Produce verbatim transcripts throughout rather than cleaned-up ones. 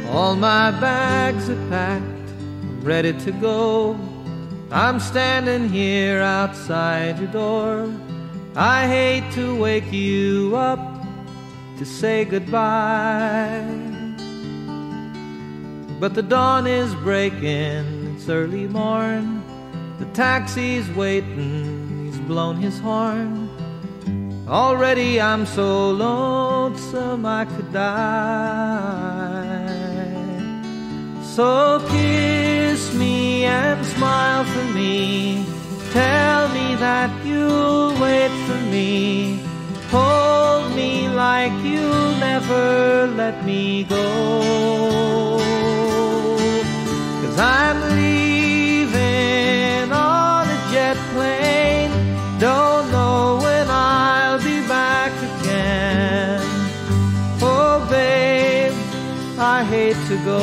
All my bags are packed, I'm ready to go. I'm standing here outside your door. I hate to wake you up to say goodbye, but the dawn is breaking, it's early morn. The taxi's waiting, he's blown his horn. Already I'm so lonesome I could die. So kiss me and smile for me. Tell me that you'll wait for me. Hold me like you'll never let me go. 'Cause I'm leaving on a jet plane. Don't know when I'll be back again. Oh babe, I hate to go.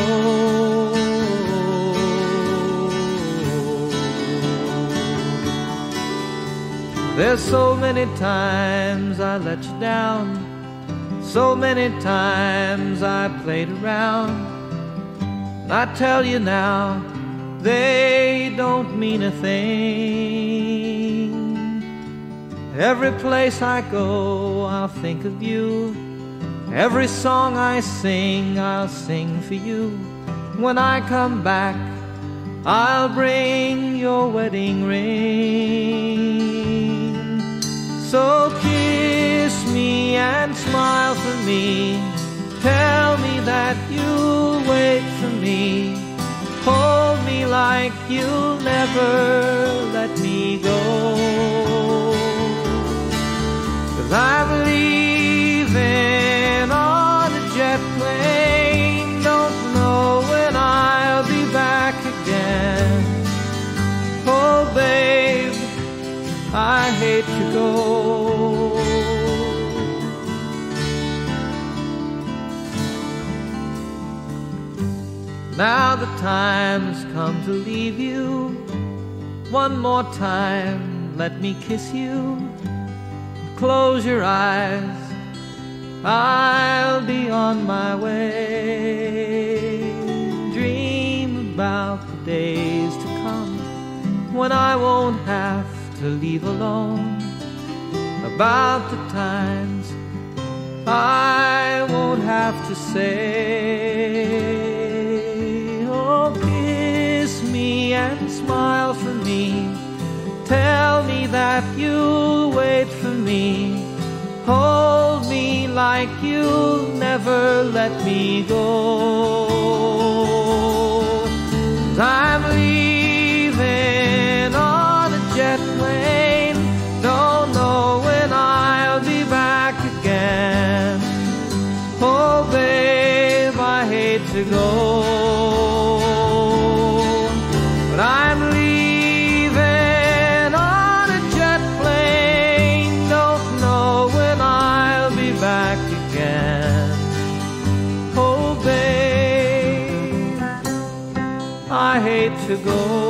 There's so many times I let you down, so many times I played around. I tell you now, they don't mean a thing. Every place I go, I'll think of you. Every song I sing, I'll sing for you. When I come back, I'll bring your wedding ring. So kiss me and smile for me. Tell me that you'll wait for me. Hold me like you'll never let me go. 'Cause I'm leaving on a jet plane. Don't know when I'll be back again. Oh babe, I hate to go. Now the time's come to leave you. One more time, let me kiss you. Close your eyes, I'll be on my way. Dream about the days to come when I won't have to leave alone. About the times I won't have to say, oh, kiss me and smile for me. Tell me that you'll wait for me. Hold me like you'll never let me go. 'Cause I'm leaving on a jet plane. Don't know when I'll be back again. Oh babe, I hate to go, but I'm leaving on a jet plane. Don't know when I'll be back again. Oh babe, I hate to go.